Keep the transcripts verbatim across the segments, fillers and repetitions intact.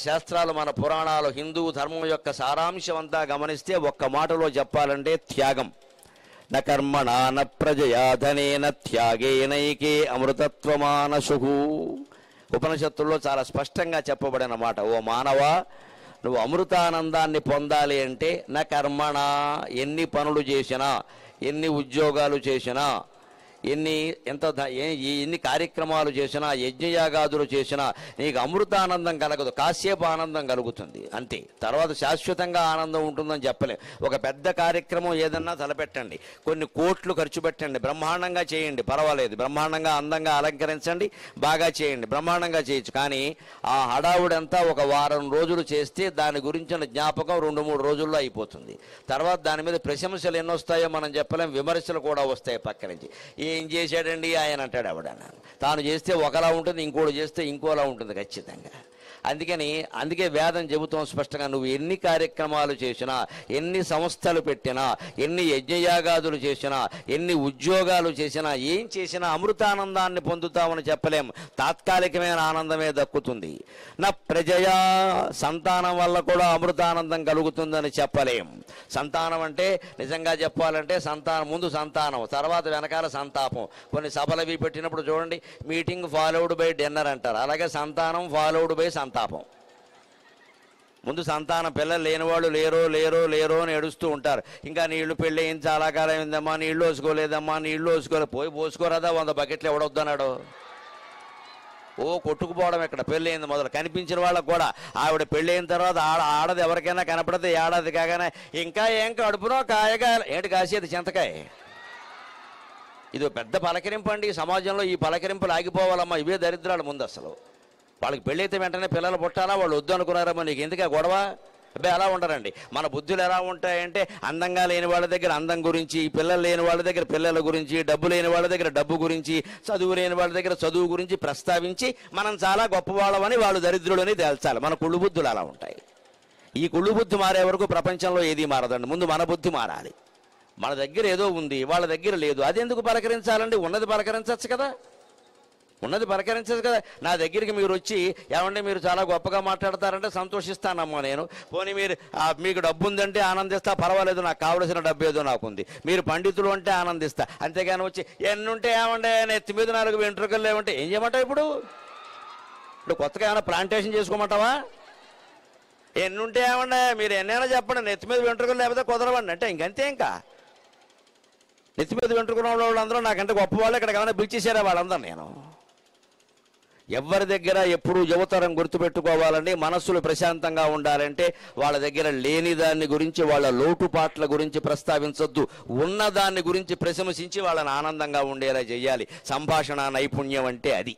శాస్త్రాలు, మన పురాణాలు, హిందూ ధర్మం యొక్క సారాంశం అంతా గమనిస్తే ఒక్క మాటలో చెప్పాలంటే త్యాగం. న కర్మణా న ప్రజయా ధనేన త్యాగేనైకే అమృతత్వమానశు. ఉపనిషత్తుల్లో చాలా స్పష్టంగా చెప్పబడిన మాట. ఓ మానవా, నువ్వు అమృతానందాన్ని పొందాలి అంటే నా కర్మణ, ఎన్ని పనులు చేసినా, ఎన్ని ఉద్యోగాలు చేసినా, ఎన్ని ఎంత ఎన్ని కార్యక్రమాలు చేసినా, యజ్ఞయాగాదులు చేసినా నీకు అమృతానందం కలగదు. కాసేపు ఆనందం కలుగుతుంది అంతే. తర్వాత శాశ్వతంగా ఆనందం ఉంటుందని చెప్పలేం. ఒక పెద్ద కార్యక్రమం ఏదన్నా తలపెట్టండి, కొన్ని కోట్లు ఖర్చు పెట్టండి, బ్రహ్మాండంగా చేయండి, పర్వాలేదు, బ్రహ్మాండంగా అందంగా అలంకరించండి, బాగా చేయండి, బ్రహ్మాండంగా చేయొచ్చు. కానీ ఆ హడావుడంతా ఒక వారం రోజులు చేస్తే దాని గురించిన జ్ఞాపకం రెండు మూడు రోజుల్లో అయిపోతుంది. తర్వాత దాని మీద ప్రశంసలు ఎన్ని వస్తాయో మనం చెప్పలేం, విమర్శలు కూడా వస్తాయి పక్క నుంచి. ఏం చేశాడండి ఆయన అంటాడు ఎవడన్నా. తాను చేస్తే ఒకలా ఉంటుంది, ఇంకోటి చేస్తే ఇంకోలా ఉంటుంది ఖచ్చితంగా. అందుకని అందుకే వేదం చెబుతాం స్పష్టంగా, నువ్వు ఎన్ని కార్యక్రమాలు చేసినా, ఎన్ని సంస్థలు పెట్టినా, ఎన్ని యజ్ఞయాగాదులు చేసినా, ఎన్ని ఉద్యోగాలు చేసినా, ఏం చేసినా అమృతానందాన్ని పొందుతామని చెప్పలేం. తాత్కాలికమైన ఆనందమే దక్కుతుంది. నా ప్రజయా, సంతానం వల్ల కూడా అమృతానందం కలుగుతుందని చెప్పలేం. సంతానం అంటే నిజంగా చెప్పాలంటే సంతానం ముందు సంతానం, తర్వాత వెనకాల సంతాపం. కొన్ని సభలవి పెట్టినప్పుడు చూడండి, మీటింగ్ ఫాలోడ్ బై డిన్నర్ అంటారు. అలాగే సంతానం ఫాలోడ్ బై సంతాపం. ముందు సంతానం, పిల్లలు లేనివాళ్ళు లేరో లేరో లేరో అని ఏడుస్తూ ఉంటారు. ఇంకా నీళ్లు పెళ్ళి అయింది చాలా కాలం అయిందమ్మా, నీళ్లు వేసుకోలేదమ్మా, నీళ్లు వేసుకోలేదు. పోయి పోసుకోరాదా, వంద బకెట్లు ఎవడొద్దన్నాడు. ఓ కొట్టుకుపోవడం ఇక్కడ. పెళ్ళి అయింది మొదలు కనిపించిన వాళ్ళకు కూడా. ఆవిడ పెళ్ళి అయిన తర్వాత ఆడ ఆడది ఎవరికైనా కనపడితే ఏడాది కాగానే ఇంకా ఏం కడుపునో కాయగా ఏంటి కాసేది చింతకాయ. ఇది పెద్ద పలకరింపు అండి సమాజంలో. ఈ పలకరింపులు ఆగిపోవాలమ్మా. ఇవే దరిద్రాలు ముందు. అసలు వాళ్ళకి పెళ్ళైతే వెంటనే పిల్లలు పుట్టాలా, వాళ్ళు వద్దు అనుకున్నారమ్మా, నీకు ఎందుకే గొడవ? అబ్బాయి అలా ఉండరండి. మన బుద్ధులు ఎలా ఉంటాయంటే, అందంగా లేని వాళ్ళ దగ్గర అందం గురించి, పిల్లలు లేని వాళ్ళ దగ్గర పిల్లల గురించి, డబ్బు లేని వాళ్ళ దగ్గర డబ్బు గురించి, చదువు లేని వాళ్ళ దగ్గర చదువు గురించి ప్రస్తావించి మనం చాలా గొప్పవాళ్ళమని, వాళ్ళు దరిద్రులని తేల్చాలి. మన కుళ్ళు బుద్ధులు అలా ఉంటాయి. ఈ కుళ్ళు బుద్ధి మారే వరకు ప్రపంచంలో ఏది మారదండి. ముందు మన బుద్ధి మారాలి. మన దగ్గర ఏదో ఉంది, వాళ్ళ దగ్గర లేదు. అది ఎందుకు పలకరించాలండి? ఉన్నది పలకరించవచ్చు కదా, ఉన్నది పలకరించదు కదా. నా దగ్గరికి మీరు వచ్చి ఏమంటే మీరు చాలా గొప్పగా మాట్లాడతారంటే సంతోషిస్తానమ్మా నేను. పోనీ మీరు మీకు డబ్బు ఉందంటే ఆనందిస్తా, పర్వాలేదు, నాకు కావలసిన డబ్బు ఏదో నాకుంది. మీరు పండితులు అంటే ఆనందిస్తా. అంతేగాని వచ్చి ఎన్నుంటే ఏమంటే నెత్తి మీద నాలుగు వెంట్రుకలు లేవంటే ఏం చేయమంటావు? ఇప్పుడు ఇప్పుడు కొత్తగా ఏమైనా ప్లాంటేషన్ చేసుకోమంటావా? ఎన్నుంటే ఏమంటే మీరు ఎన్నైనా చెప్పండి, నెత్తి మీద వెంట్రుకలు లేకపోతే కుదరవండి అంటే ఇంకంతే. ఇంకా నెత్తి మీద వెంట్రుకున్న వాళ్ళందరూ నాకంటే గొప్పవాళ్ళు. ఇక్కడ ఏమైనా పిలిచేసారా వాళ్ళందరూ? నేను ఎవరి దగ్గర ఎప్పుడు యువతరం గుర్తుపెట్టుకోవాలండి, మనస్సులు ప్రశాంతంగా ఉండాలంటే వాళ్ళ దగ్గర లేని దాన్ని గురించి, వాళ్ళ లోటుపాట్ల గురించి ప్రస్తావించొద్దు. ఉన్నదాన్ని గురించి ప్రశంసించి వాళ్ళని ఆనందంగా ఉండేలా చేయాలి. సంభాషణ నైపుణ్యం అంటే అది.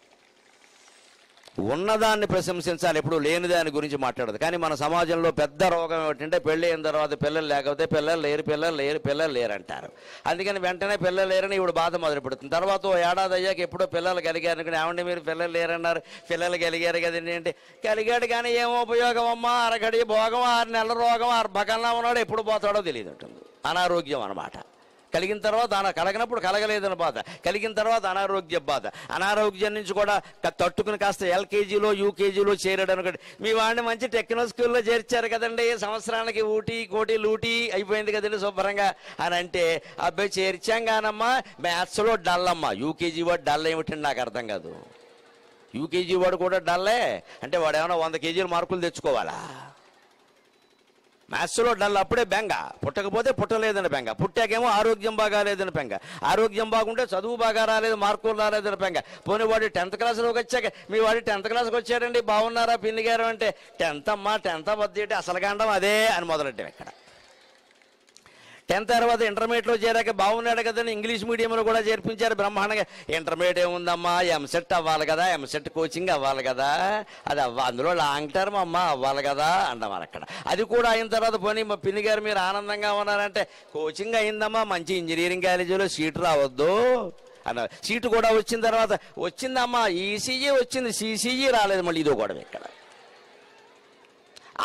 ఉన్నదాన్ని ప్రశంసించాలి, ఎప్పుడు లేని దాని గురించి మాట్లాడదు. కానీ మన సమాజంలో పెద్ద రోగం ఏమిటంటే, పెళ్ళి అయిన తర్వాత పిల్లలు లేకపోతే పిల్లలు లేరు పిల్లలు లేరు పిల్లలు లేరు అంటారు. అందుకని వెంటనే పిల్లలు లేరని ఇప్పుడు బాధ మొదలు పెడుతుంది. తర్వాత ఓ ఏడాది అయ్యాక ఎప్పుడో పిల్లలు కలిగారు అనుకుని, ఏమంటే మీరు పిల్లలు లేరన్నారు, పిల్లలు కలిగారు కదండి అంటే, కలిగాడు కానీ ఏమో ఉపయోగం అమ్మా, అరగడి భోగం, ఆరు నెలల రోగం, ఆరు బకంలా ఉన్నాడు, ఎప్పుడు పోతాడో తెలియదు ఉంటుంది. అనారోగ్యం అన్నమాట. కలిగిన తర్వాత అన కలగనప్పుడు కలగలేదని బాధ, కలిగిన తర్వాత అనారోగ్య బాధ. అనారోగ్యం నుంచి కూడా తట్టుకుని కాస్త ఎల్కేజీలో యూకేజీలో చేరాడు అనుకోండి, మీ వాడిని మంచి టెక్నో స్కూల్లో చేర్చారు కదండి, సంవత్సరానికి ఊటీ కోటి లూటీ అయిపోయింది కదండి శుభ్రంగా అని అంటే, అబ్బాయి చేర్చాం కానమ్మా మ్యాథ్స్లో డల్ అమ్మా. యూకేజీ వాడు డల్ ఏమిటండి నాకు అర్థం కాదు. యూకేజీ వాడు కూడా డల్లే అంటే వాడు ఏమైనా వంద కేజీలు మార్కులు తెచ్చుకోవాలా? మ్యాథ్స్లో డల్ అప్పుడే బెంగ, పుట్టకపోతే పుట్టలేదని బెంగ, పుట్టాకేమో ఆరోగ్యం బాగా లేదని బెంగ, ఆరోగ్యం బాగుంటే చదువు బాగా రాలేదు, మార్కులు రాలేదని బెంగ. పోనీ వాడు టెన్త్ క్లాస్లోకి వచ్చాక, మీ వాడు టెన్త్ క్లాస్కి వచ్చాడండి బాగున్నారా పిన్ని గారు అంటే, టెన్త్ అమ్మా టెన్త్ వద్ద అసలు గండం అదే అని మొదలెట్టాం ఇక్కడ. టెన్త్ తర్వాత ఇంటర్మీడియట్లో చేరాక బాగున్నాడు కదండి, ఇంగ్లీష్ మీడియంలో కూడా చేర్పించారు బ్రహ్మాండంగా. ఇంటర్మీడియట్ ఏముందమ్మా, ఎంసెట్ అవ్వాలి కదా, ఎంసెట్ కోచింగ్ అవ్వాలి కదా, అది అవ్వ అందులో లాంగ్ టర్మ్ అమ్మ అవ్వాలి కదా అంటాం అక్కడ. అది కూడా అయిన తర్వాత పోనీ మా పిన్ని గారు మీరు ఆనందంగా ఉన్నారంటే, కోచింగ్ అయిందమ్మా, మంచి ఇంజనీరింగ్ కాలేజీలో సీటు రావద్దు అన్న. సీటు కూడా వచ్చిన తర్వాత వచ్చిందమ్మా ఈసీఈ వచ్చింది, సిసిఈ రాలేదు, మళ్ళీ ఇదో గొడవ ఇక్కడ.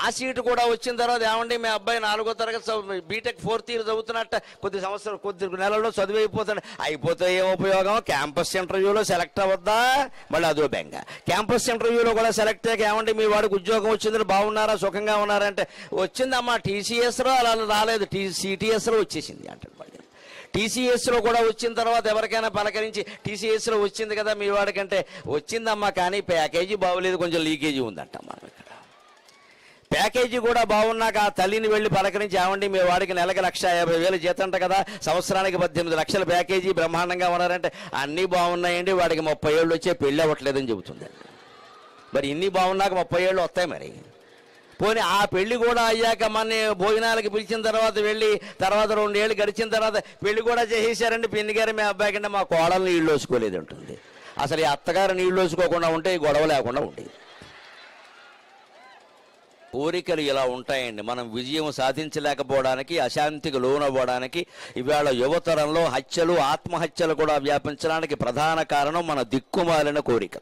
సీటు కూడా వచ్చిన తర్వాత ఏమండి మీ అబ్బాయి నాలుగో తరగతి బీటెక్ ఫోర్త్ ఇయర్ చదువుతున్నట్ట, కొద్ది సంవత్సరం కొద్ది నెలల్లో చదువు అయిపోతాడు. అయిపోతే ఏం ఉపయోగం? క్యాంపస్ ఇంటర్వ్యూలో సెలెక్ట్ అవ్వద్దా? మళ్ళీ అదో బెంగ. క్యాంపస్ ఇంటర్వ్యూలో కూడా సెలెక్ట్ అయ్యాక ఏమండి మీ వాడికి ఉద్యోగం వచ్చిందని బాగున్నారా, సుఖంగా ఉన్నారంటే వచ్చిందమ్మా టీసీఎస్లో, అలా రాలేదు టీ సిటీఎస్లో వచ్చేసింది అంటాడు. మళ్ళీ టీసీఎస్లో కూడా వచ్చిన తర్వాత ఎవరికైనా పలకరించి టీసీఎస్లో వచ్చింది కదా మీ వాడికంటే, వచ్చిందమ్మా కానీ ప్యాకేజీ బాగోలేదు, కొంచెం లీకేజీ ఉందంట. మనం ఇక్కడ ప్యాకేజీ కూడా బాగున్నాక ఆ తల్లిని వెళ్ళి పలకరించి ఏమండి మీ వాడికి నెలకి లక్ష యాభై వేలు జీతంట కదా, సంవత్సరానికి పద్దెనిమిది లక్షల ప్యాకేజీ, బ్రహ్మాండంగా ఉన్నారంటే అన్నీ బాగున్నాయండి, వాడికి ముప్పై ఏళ్ళు వచ్చే పెళ్ళి అవ్వట్లేదని చెబుతుందండి. మరి ఇన్ని బాగున్నాక ముప్పై ఏళ్ళు వస్తాయి మరి. పోనీ ఆ పెళ్లి కూడా అయ్యాక మన భోజనాలకి పిలిచిన తర్వాత వెళ్ళి తర్వాత రెండేళ్ళు గడిచిన తర్వాత పెళ్లి కూడా చేసేసారండి పిన్ని గారు మీ అబ్బాయి కంటే, మా కోడలు నీళ్ళు వేసుకోలేదు ఉంటుంది. అసలు ఈ అత్తగారు నీళ్ళు వేసుకోకుండా ఉంటే ఈ గొడవ లేకుండా ఉండేది. కోరికలు ఇలా ఉంటాయండి. మనం విజయం సాధించలేకపోవడానికి, అశాంతికి లోనవ్వడానికి, ఇవాళ యువతరంలో హత్యలు ఆత్మహత్యలు కూడా వ్యాపించడానికి ప్రధాన కారణం మన దిక్కుమాలిన కోరిక.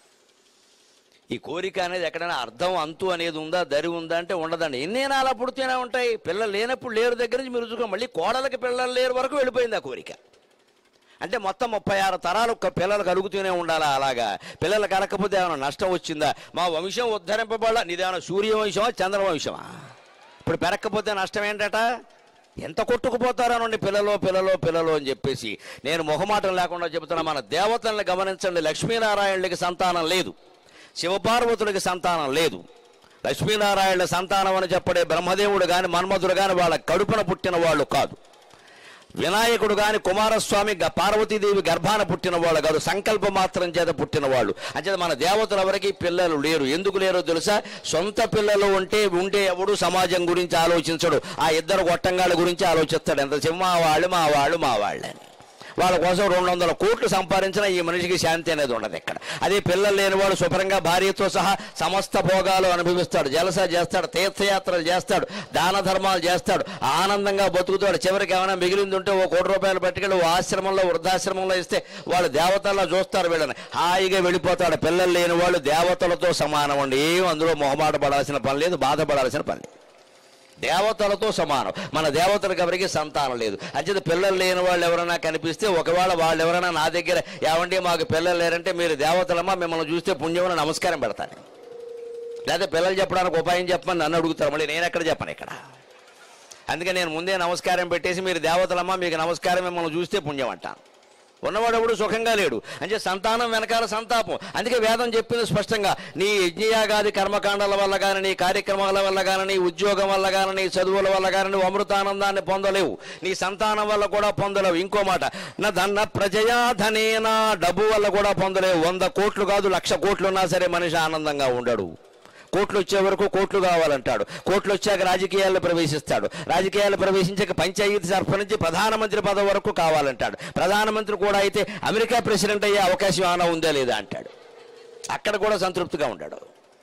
ఈ కోరిక అనేది ఎక్కడైనా అర్థం అంతు అనేది ఉందా, దరి ఉందా అంటే ఉండదండి. ఎన్నేనా అలా పుడుతూనే ఉంటాయి. పిల్లలు లేనప్పుడు లేరు దగ్గర నుంచి మీరు చూసుకో, మళ్ళీ కోడలకి పిల్లలు లేరు వరకు వెళ్ళిపోయింది ఆ కోరిక. అంటే మొత్తం ముప్పై ఆరు తరాలు పిల్లలు కలుగుతూనే ఉండాలా? అలాగా పిల్లలు కలగకపోతే ఏమైనా నష్టం వచ్చిందా? మా వంశం ఉద్ధరింపబడాల, నీదేమైనా సూర్యవంశమా చంద్రవంశమా? ఇప్పుడు పెరగకపోతే నష్టం ఏంటట? ఎంత కొట్టుకుపోతారనండి పిల్లలు పిల్లలు పిల్లలు అని చెప్పేసి. నేను మొహమాటం లేకుండా చెబుతున్నా, మన దేవతల్ని గమనించండి. లక్ష్మీనారాయణుడికి సంతానం లేదు, శివపార్వతుడికి సంతానం లేదు. లక్ష్మీనారాయణుల సంతానం అని చెప్పడే బ్రహ్మదేవుడు కానీ మన్మధుడు కానీ వాళ్ళ కడుపున పుట్టిన వాళ్ళు కాదు. వినాయకుడు కానీ కుమారస్వామి పార్వతీదేవి గర్భాన పుట్టిన వాళ్ళు కాదు, సంకల్ప మాత్రం చేత పుట్టిన వాళ్ళు. అంచేత మన దేవతలు ఎవరికి పిల్లలు లేరు. ఎందుకు లేరో తెలుసా? సొంత పిల్లలు ఉంటే ఉంటే ఎవడు సమాజం గురించి ఆలోచించడు, ఆ ఇద్దరు గొట్టంగాళ్ళ గురించి ఆలోచిస్తాడు. ఎంతసేపు మా వాళ్ళు మా వాళ్ళు మా వాళ్ళని. వాళ్ళ కోసం రెండు వందల కోట్లు సంపాదించినా ఈ మనిషికి శాంతి అనేది ఉండదు ఇక్కడ. అదే పిల్లలు లేనివాడు శుభ్రంగా భార్యతో సహా సమస్త భోగాలు అనుభవిస్తాడు, జలసా చేస్తాడు, తీర్థయాత్రలు చేస్తాడు, దాన ధర్మాలు చేస్తాడు, ఆనందంగా బతుకుతాడు. చివరికి ఏమైనా మిగిలింది ఉంటే ఓ కోటి రూపాయలు పట్టుకెళ్ళి ఓ ఆశ్రమంలో వృద్ధాశ్రమంలో ఇస్తే వాళ్ళు దేవతల్లో చూస్తారు, వీళ్ళని హాయిగా వెళ్ళిపోతాడు. పిల్లలు లేని వాళ్ళు దేవతలతో సమానం అండి. ఏం అందులో మొహమాట పడాల్సిన పని లేదు, బాధపడాల్సిన పని లేదు. దేవతలతో సమానం. మన దేవతలకు ఎవరికి సంతానం లేదు. అంచేత పిల్లలు లేని వాళ్ళు ఎవరైనా కనిపిస్తే, ఒకవేళ వాళ్ళు ఎవరైనా నా దగ్గర ఏమండి మాకు పిల్లలు లేరంటే, మీరు దేవతలమ్మా మిమ్మల్ని చూస్తే పుణ్యమని నమస్కారం పెడతాను. లేకపోతే పిల్లలు చెప్పడానికి ఉపాయం చెప్పమని నన్ను అడుగుతారు, మళ్ళీ నేను ఎక్కడ చెప్పను ఇక్కడ. అందుకే నేను ముందే నమస్కారం పెట్టేసి మీరు దేవతలమ్మా మీకు నమస్కారం, మిమ్మల్ని చూస్తే పుణ్యం అంటాను. ఉన్నవాడు ఎవడు సుఖంగా లేడు అంటే సంతానం వెనకాల సంతాపం. అందుకే వేదం చెప్పింది స్పష్టంగా, నీ యజ్ఞయాగాది కర్మకాండాల వల్ల కానీ, నీ కార్యక్రమాల వల్ల కానీ, నీ ఉద్యోగం వల్ల కానీ, నీ చదువుల వల్ల కానీ నువ్వు అమృతానందాన్ని పొందలేవు, నీ సంతానం వల్ల కూడా పొందలేవు. ఇంకో మాట, నా ధన ప్రజయా ధనేనా, డబ్బు వల్ల కూడా పొందలేవు. వంద కోట్లు కాదు లక్ష కోట్లు ఉన్నా సరే మనిషి ఆనందంగా ఉండడు. కోట్లు వచ్చే వరకు కోట్లు కావాలంటాడు, కోట్లు వచ్చాక రాజకీయాల్లో ప్రవేశిస్తాడు, రాజకీయాల్లో ప్రవేశించాక పంచాయతీ సర్పంచ్ నుంచి ప్రధానమంత్రి పదవి వరకు కావాలంటాడు. ప్రధానమంత్రి కూడా అయితే అమెరికా ప్రెసిడెంట్ అయ్యే అవకాశం ఏమైనా ఉందా లేదా అంటాడు. అక్కడ కూడా సంతృప్తిగా ఉంటాడు.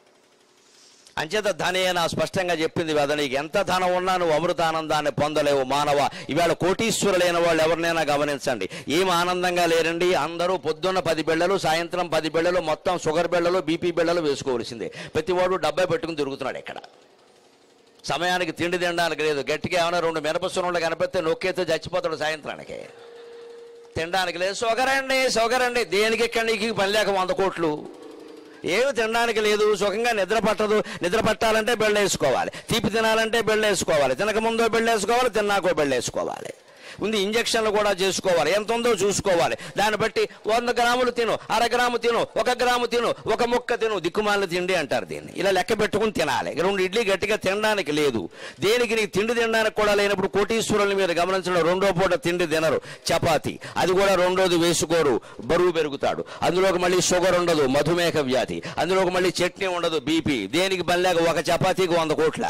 అంచేత ధనేనా స్పష్టంగా చెప్పింది కదా, నీకు ఎంత ధనం ఉన్నా నువ్వు అమృతానందాన్ని పొందలేవు మానవ. ఇవాళ కోటీశ్వరులైన వాళ్ళు ఎవరినైనా గమనించండి, ఏం ఆనందంగా లేరండి. అందరూ పొద్దున్న పది బిళ్ళలు, సాయంత్రం పది బిళ్ళలు, మొత్తం షుగర్ బిళ్ళలు, బీపీ బిళ్ళలు వేసుకోవాల్సిందే. ప్రతివాడు డబ్బై పెట్టుకుని తిరుగుతున్నాడు. ఇక్కడ సమయానికి తిండి తినడానికి లేదు. గట్టిగా ఏమైనా రెండు మినపసునుళ్ళు కనిపిస్తే నొక్కేస్తే చచ్చిపోతాడు సాయంత్రానికి. తినడానికి లేదు. షుగర్ అండి షుగర్ అండి దేనికి ఇక్కడ నీకు పని లేక వంద కోట్లు. ఏమి తినడానికి లేదు, సుఖంగా నిద్ర పట్టదు. నిద్ర పట్టాలంటే బెళ్ళేసుకోవాలి, తీపి తినాలంటే బెళ్ళేసుకోవాలి, తినకముందో బెళ్ళేసుకోవాలి, తిన్నాకో బెళ్ళేసుకోవాలి. ఉంది ఇంజక్షన్లు కూడా చేసుకోవాలి, ఎంత ఉందో చూసుకోవాలి. దాన్ని బట్టి వంద గ్రాములు తిను, అర గ్రాము తిను, ఒక గ్రాము తిను, ఒక ముక్క తిను, దిక్కుమాలిన తిండి అంటారు దీన్ని. ఇలా లెక్క పెట్టుకుని తినాలి. రెండు ఇడ్లీ గట్టిగా తినడానికి లేదు. దేనికి నీకు తిండి తినడానికి కూడా లేనప్పుడు కోటీశ్వరుల్ని మీరు గమనించడం, రెండో పూట తిండి తినరు, చపాతి, అది కూడా రెండోది వేసుకోరు, బరువు పెరుగుతాడు. అందులోకి మళ్ళీ షుగర్ ఉండదు, మధుమేహ వ్యాధి, అందులోకి మళ్ళీ చట్నీ ఉండదు, బీపీ. దేనికి పనిలేక ఒక చపాతీకి వంద కోట్ల.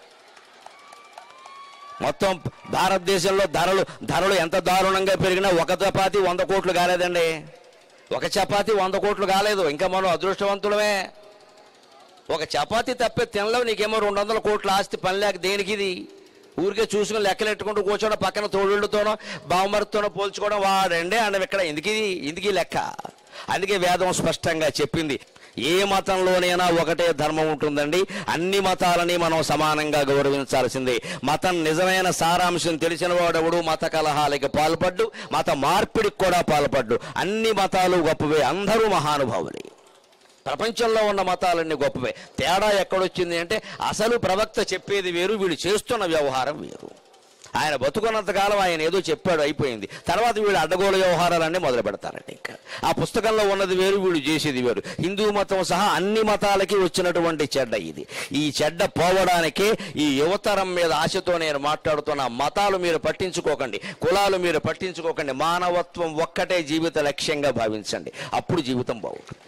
మొత్తం భారతదేశంలో ధరలు ధరలు ఎంత దారుణంగా పెరిగినా ఒక చపాతీ వంద కోట్లు కాలేదండి. ఒక చపాతీ వంద కోట్లు కాలేదు. ఇంకా మనం అదృష్టవంతులమే. ఒక చపాతీ తప్పే తినలేవు, నీకేమో రెండు వందల కోట్ల ఆస్తి పని లేక. దేనికి ఇది? ఊరికే చూసుకుని లెక్కలెట్టుకుంటూ కూర్చోవడం, పక్కన తోడుతోనో బావమరితోనో పోల్చుకోవడం, వాడండి అండం ఇక్కడ. ఎందుకు ఇది? ఎందుకు లెక్క? అందుకే వేదం స్పష్టంగా చెప్పింది, ఏ మతంలోనైనా ఒకటే ధర్మం ఉంటుందండి. అన్ని మతాలని మనం సమానంగా గౌరవించాల్సిందే. మతం నిజమైన సారాంశం తెలిసిన వాడెవడు మత కలహాలకి పాల్పడ్డు, మత మార్పిడికి కూడా పాల్పడ్డు. అన్ని మతాలు గొప్పవే, అందరూ మహానుభావులే. ప్రపంచంలో ఉన్న మతాలన్నీ గొప్పవే. తేడా ఎక్కడొచ్చింది అంటే అసలు ప్రవక్త చెప్పేది వేరు, వీళ్ళు చేస్తున్న వ్యవహారం వేరు. ఆయన బతుకున్నంతకాలం ఆయన ఏదో చెప్పాడు, అయిపోయింది. తర్వాత వీళ్ళు అడ్డగోలు వ్యవహారాలన్నీ మొదలు పెడతారండి. ఇంకా ఆ పుస్తకంలో ఉన్నది వేరు, వీళ్ళు చేసేది వేరు. హిందూ మతం సహా అన్ని మతాలకి వచ్చినటువంటి చెడ్డ ఇది. ఈ చెడ్డ పోవడానికే ఈ యువతరం మీద ఆశతో నేను మాట్లాడుతున్న. మతాలు మీరు పట్టించుకోకండి, కులాలు మీరు పట్టించుకోకండి. మానవత్వం ఒక్కటే జీవిత లక్ష్యంగా భావించండి, అప్పుడు జీవితం బాగుంటుంది.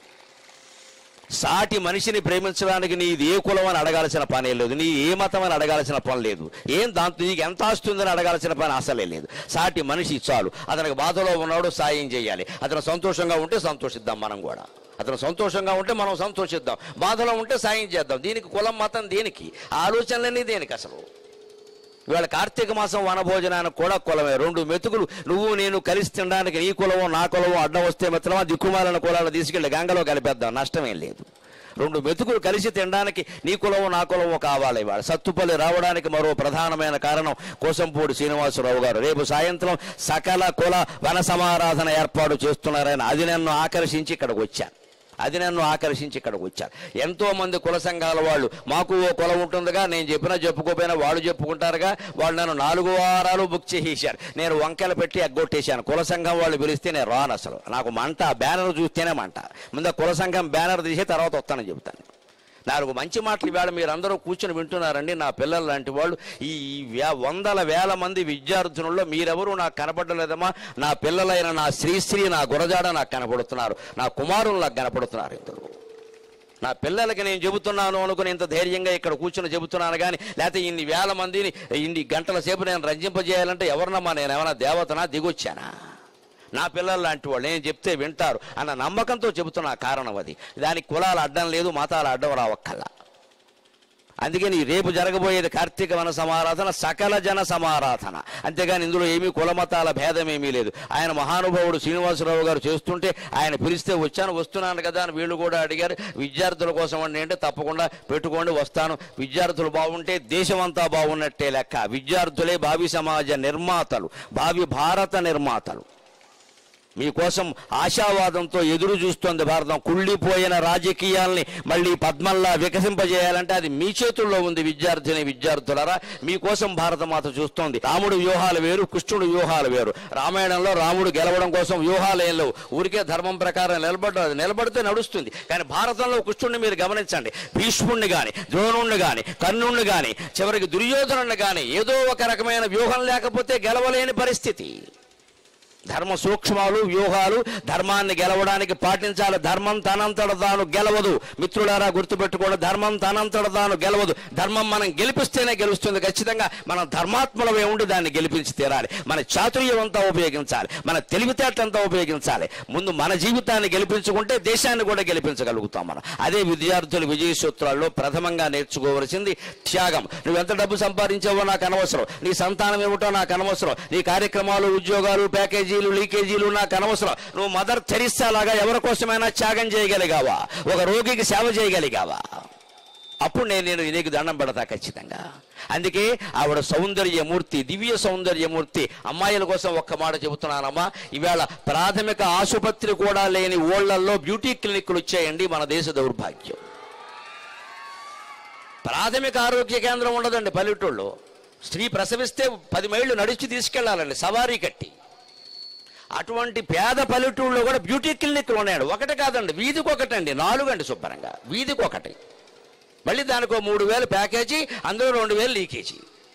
సాటి మనిషిని ప్రేమించడానికి నీది ఏ కులం అని అడగాల్సిన పనే లేదు, నీ ఏ మతం అని అడగాల్సిన పని లేదు, ఏం దాంతో నీకు ఎంత ఆస్తుందని అడగాల్సిన పని అసలే లేదు. సాటి మనిషి చాలు. అతనికి బాధలో ఉన్నాడు, సాయం చేయాలి. అతను సంతోషంగా ఉంటే సంతోషిద్దాం, మనం కూడా అతను సంతోషంగా ఉంటే మనం సంతోషిద్దాం, బాధలో ఉంటే సాయం చేద్దాం. దీనికి కులం మతం దేనికి? ఆలోచనలన్నీ దేనికి అసలు? ఇవాళ కార్తీక మాసం వనభోజనానికి కూడా కులమే. రెండు మెతుకులు నువ్వు నేను కలిసి తినడానికి నీ కులమో నా కులమో అడ్డం వస్తే మిత్రమా దిక్కుమాలిన కులాలను తీసుకెళ్ళి గంగలో కలిపేద్దాం, నష్టమేం లేదు. రెండు మెతుకులు కలిసి తినడానికి నీ కులమో నా కులమో కావాలి. ఇవాళ సత్తుపల్లి రావడానికి మరో ప్రధానమైన కారణం కోసంపూడి శ్రీనివాసరావు గారు రేపు సాయంత్రం సకల కుల వన సమారాధన ఏర్పాటు చేస్తున్నారని అది నన్ను ఆకర్షించి ఇక్కడికి వచ్చాను. అది నన్ను ఆకర్షించి ఇక్కడికి వచ్చారు. ఎంతోమంది కుల సంఘాల వాళ్ళు మాకు ఓ కులం ఉంటుందిగా, నేను చెప్పినా చెప్పుకోపోయినా వాళ్ళు చెప్పుకుంటారుగా, వాళ్ళు నన్ను నాలుగు వారాలు బుక్ చేసేసారు. నేను వంకెలు పెట్టి ఎగ్గొట్టేశాను. కుల సంఘం వాళ్ళు పిలిస్తే నేను రాను, అసలు నాకు మంట. బ్యానర్ చూస్తేనే మంట. ముందు కుల సంఘం బ్యానర్ తీసి తర్వాత వస్తానని చెబుతాను. నాలుగు మంచి మాటలు ఇవాళ మీరందరూ కూర్చొని వింటున్నారండి. నా పిల్లలు లాంటి వాళ్ళు, ఈ వందల వేల మంది విద్యార్థులలో మీరెవరూ నాకు కనపడలేదమ్మా. నా పిల్లలైన నా శ్రీశ్రీ, నా గురజాడ నాకు కనపడుతున్నారు, నా కుమారులు నాకు కనపడుతున్నారు. ఇద్దరు నా పిల్లలకి నేను చెబుతున్నాను అనుకుని ఇంత ధైర్యంగా ఇక్కడ కూర్చొని చెబుతున్నాను కానీ, లేకపోతే ఇన్ని వేల మందిని ఇన్ని గంటల సేపు నేను రంజింపజేయాలంటే ఎవరినమ్మా? నేను ఏమైనా దేవతనా, దిగొచ్చానా? నా పిల్లలు లాంటి వాళ్ళు నేను చెప్తే వింటారు అన్న నమ్మకంతో చెబుతున్న కారణం అది. దానికి కులాలు అడ్డం లేదు, మతాలు అడ్డం రావక్కల్లా. అందుకని రేపు జరగబోయేది కార్తీక వన సమారాధన సకల జన సమారాధన, అంతేగాని ఇందులో ఏమీ కులమతాల భేదం ఏమీ లేదు. ఆయన మహానుభావుడు శ్రీనివాసరావు గారు చేస్తుంటే ఆయన పిలిస్తే వచ్చాను. వస్తున్నాను కదా అని వీళ్ళు కూడా అడిగారు. విద్యార్థుల కోసం అండి అంటే తప్పకుండా పెట్టుకోండి, వస్తాను. విద్యార్థులు బాగుంటే దేశం అంతా బాగున్నట్టే లెక్క. విద్యార్థులే భావి సమాజ నిర్మాతలు, భావి భారత నిర్మాతలు. మీకోసం ఆశావాదంతో ఎదురు చూస్తోంది భారతం. కుళ్ళిపోయిన రాజకీయాల్ని మళ్ళీ పద్మంలా వికసింపజేయాలంటే అది మీ చేతుల్లో ఉంది. విద్యార్థిని విద్యార్థులరా, మీకోసం భారతమాత చూస్తోంది. రాముడు వ్యూహాలు వేరు, కృష్ణుడు వ్యూహాలు వేరు. రామాయణంలో రాముడు గెలవడం కోసం వ్యూహాలు ఏం లేవు, ఊరికే ధర్మం ప్రకారం నిలబడ్డాడు, నిలబడితే నడుస్తుంది. కానీ భారతంలో కృష్ణుడిని మీరు గమనించండి. భీష్ముడిని కానీ, ద్రోణుణ్ణి కానీ, కర్ణుణ్ణి కానీ, చివరికి దుర్యోధనుణ్ణి కానీ ఏదో ఒక రకమైన వ్యూహం లేకపోతే గెలవలేని పరిస్థితి. ధర్మ సూక్ష్మాలు, వ్యూహాలు ధర్మాన్ని గెలవడానికి పాటించాలి. ధర్మం తనంతట తాను గెలవదు. మిత్రులారా గుర్తుపెట్టుకోండి, ధర్మం తనంతట తాను గెలవదు. ధర్మం మనం గెలిపిస్తేనే గెలుస్తుంది. ఖచ్చితంగా మనం ధర్మాత్మలమే ఉండి దాన్ని గెలిపించి తీరాలి. మన చాతుర్యం అంతా ఉపయోగించాలి, మన తెలివితేటంతా ఉపయోగించాలి. ముందు మన జీవితాన్ని గెలిపించుకుంటే దేశాన్ని కూడా గెలిపించగలుగుతాం మనం. అదే విద్యార్థుల విజయ సూత్రాల్లో ప్రథమంగా నేర్చుకోవలసింది త్యాగం. నువ్వెంత డబ్బు సంపాదించావో నాకు అనవసరం, నీ సంతానం ఏమిటో నాకు అనవసరం, నీ కార్యక్రమాలు, ఉద్యోగాలు, ప్యాకేజీ లీకేజీలు నాకు అనవసరం. నువ్వు మదర్ తెరిస్సా లాగా ఎవరి కోసమైనా త్యాగం చేయగలిగావా? ఒక రోగికి సేవ చేయగలిగావా? అప్పుడు నేను నేను నీకు దండం పెడతా ఖచ్చితంగా. అందుకే ఆవిడ సౌందర్యమూర్తి, దివ్య సౌందర్యమూర్తి. అమ్మాయిల కోసం ఒక్క మాట చెబుతున్నానమ్మా, ఈవేళ ప్రాథమిక ఆసుపత్రి కూడా లేని ఊళ్ళల్లో బ్యూటీ క్లినిక్లు వచ్చాయండి. మన దేశ దౌర్భాగ్యం. ప్రాథమిక ఆరోగ్య కేంద్రం ఉండదండి పల్లెటూళ్ళు. స్త్రీ ప్రసవిస్తే పది మైళ్ళు నడిచి తీసుకెళ్లాలండి సవారీ కట్టి. అటువంటి పేద పల్లెటూళ్ళలో కూడా బ్యూటీ క్లినిక్లు ఉన్నాయండి. ఒకటి కాదండి, వీధికి ఒకటండి, నాలుగండి శుభ్రంగా, వీధికి ఒకటి. మళ్ళీ దానికి మూడు వేలు ప్యాకేజీ, అందులో రెండు వేలు లీకేజీ.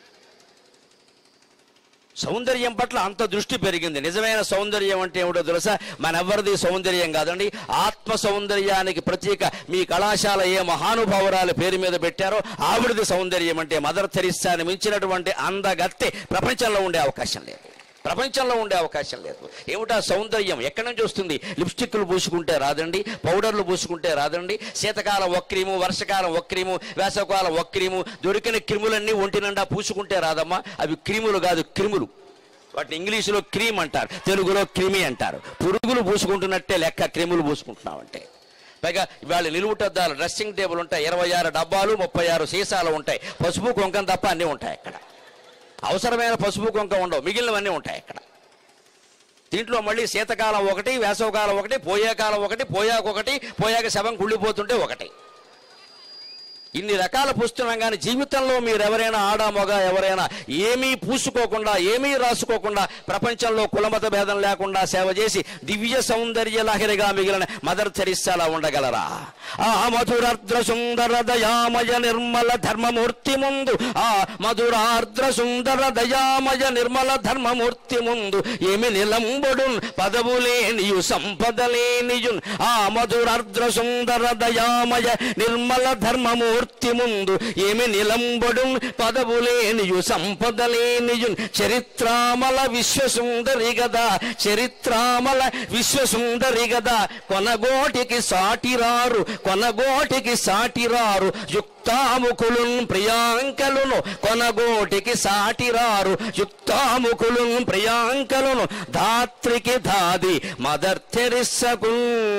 సౌందర్యం పట్ల అంత దృష్టి పెరిగింది. నిజమైన సౌందర్యం అంటే ఏమిటో తెలుసా? మనెవ్వరిది సౌందర్యం కాదండి, ఆత్మ సౌందర్యానికి ప్రతీక మీ కళాశాల ఏ మహానుభావురాల పేరు మీద పెట్టారో ఆవిడది సౌందర్యం. అంటే మదర్ తెరిస్సాని మించినటువంటి అందగత్తె ప్రపంచంలో ఉండే అవకాశం లేదు, ప్రపంచంలో ఉండే అవకాశం లేదు. ఏమిటా సౌందర్యం? ఎక్కడి నుంచి వస్తుంది? లిప్స్టిక్లు పూసుకుంటే రాదండి, పౌడర్లు పూసుకుంటే రాదండి. శీతకాలం ఒక క్రీము, వర్షకాలం ఒక క్రీము, వేసవకాలం ఒక క్రీము, దొరికిన క్రిములన్నీ ఒంటి నిండా పూసుకుంటే రాదమ్మా. అవి క్రిములు కాదు, క్రిములు. వాటిని ఇంగ్లీషులో క్రీమ్ అంటారు, తెలుగులో క్రిమి అంటారు. పురుగులు పూసుకుంటున్నట్టే లెక్క క్రిములు పూసుకుంటున్నామంటే. పైగా ఇవాళ నిలువుటద్దాలు డ్రెస్సింగ్ టేబుల్ ఉంటాయి, ఇరవై ఆరు డబ్బాలు ముప్పై ఆరు సీసాలు ఉంటాయి. పసుపు కుంకం తప్ప అన్నీ ఉంటాయి అక్కడ. అవసరమైన పసుపు కుంకం ఉండవు, మిగిలినవన్నీ ఉంటాయి అక్కడ. దీంట్లో మళ్ళీ శీతకాలం ఒకటి, వేసవకాలం ఒకటి, పోయే కాలం ఒకటి, పోయాక ఒకటి, పోయాక శవం కుళ్ళిపోతుంటే ఒకటి. ఇన్ని రకాల పుస్తకం కానీ జీవితంలో మీరు ఎవరైనా ఆడ మగ ఎవరైనా ఏమీ పూసుకోకుండా ఏమీ రాసుకోకుండా ప్రపంచంలో కులమత భేదం లేకుండా సేవ చేసి దివ్య సౌందర్య లహరిగా మిగిలిన మదర్ తెరిస్సాలా ఉండగలరా? ఆ మధురార్ద్ర సుందర దయామయ నిర్మల ధర్మమూర్తి ముందు, ఆ మధురార్ద్ర సుందర దయామయ నిర్మల ధర్మమూర్తి ముందు ఏమి నిలంబడున్ పదవులేనియు సంపదలేనియున్. ఆ మధురార్ద్ర సుందర దయామయ నిర్మల ధర్మమూర్తి ముందు ఏమి నిలంబడు పదవులేనియు సంపదలేనియున్. చరిత్రామల విశ్వసుందరి గదా, చరిత్రామల విశ్వసుందరి గదా, కొనగోటికి సాటిరారు, కొనగోటికి సాటిరారు యుక్తాముకులున్ ప్రియాంకలును, కొనగోటికి సాటిరారు యుక్తాముకులున్ ప్రియాంకలును. ధాత్రికి ధాది మదర్ తెరిస్సాకు.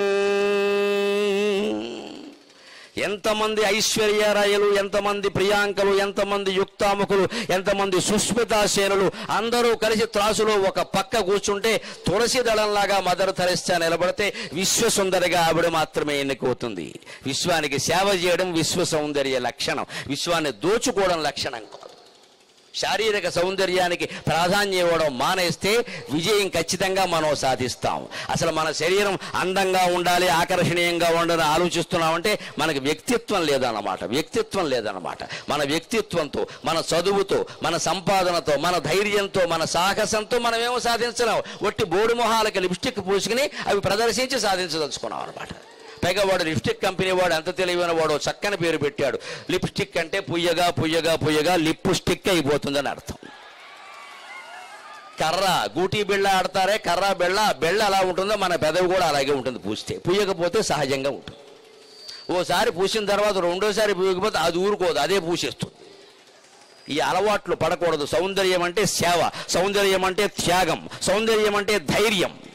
ఎంతమంది ఐశ్వర్యరాయలు, ఎంతమంది ప్రియాంకలు, ఎంతమంది యుక్తాముకులు, ఎంతమంది సుస్మితాసేనులు అందరూ కలిసి త్రాసులో ఒక పక్క కూర్చుంటే తులసి దళంలాగా మదర్ తెరిస్సా నిలబడితే విశ్వసుందరిగా ఆవిడ మాత్రమే ఎన్నికవుతుంది. విశ్వానికి సేవ చేయడం విశ్వ సౌందర్య లక్షణం, విశ్వాన్ని దోచుకోవడం లక్షణం కాదు. శారీరక సౌందర్యానికి ప్రాధాన్యం ఇవ్వడం మానేస్తే విజయం ఖచ్చితంగా మనం సాధిస్తాం. అసలు మన శరీరం అందంగా ఉండాలి, ఆకర్షణీయంగా ఉండాలని ఆలోచిస్తున్నామంటే మనకి వ్యక్తిత్వం లేదన్నమాట. వ్యక్తిత్వం లేదన్నమాట. మన వ్యక్తిత్వంతో, మన చదువుతో, మన సంపాదనతో, మన ధైర్యంతో, మన సాహసంతో మనం ఏమో సాధించలేం. ఒట్టి బోడు మొహాలకి లిప్స్టిక్ పూసుకుని అవి ప్రదర్శించి సాధించదలుచుకున్నాం అనమాట. పైగా వాడు లిప్స్టిక్ కంపెనీ వాడు ఎంత తెలివైన వాడు చక్కని పేరు పెట్టాడు. లిప్స్టిక్ అంటే పుయ్యగా పుయ్యగా పుయ్యగా లిప్ స్టిక్ అయిపోతుందని అర్థం. కర్ర గూటీ బిళ్ళ ఆడతారే, కర్ర బిళ్ళ బెళ్ళ ఎలా ఉంటుందో మన పెదవి కూడా అలాగే ఉంటుంది పూస్తే. పుయ్యకపోతే సహజంగా ఉంటుంది. ఓసారి పూసిన తర్వాత రెండోసారి పూయకపోతే అది ఊరుకోదు, అదే పూసేస్తుంది. ఈ అలవాట్లు పడకూడదు. సౌందర్యం అంటే సేవ, సౌందర్యం అంటే త్యాగం, సౌందర్యం అంటే ధైర్యం.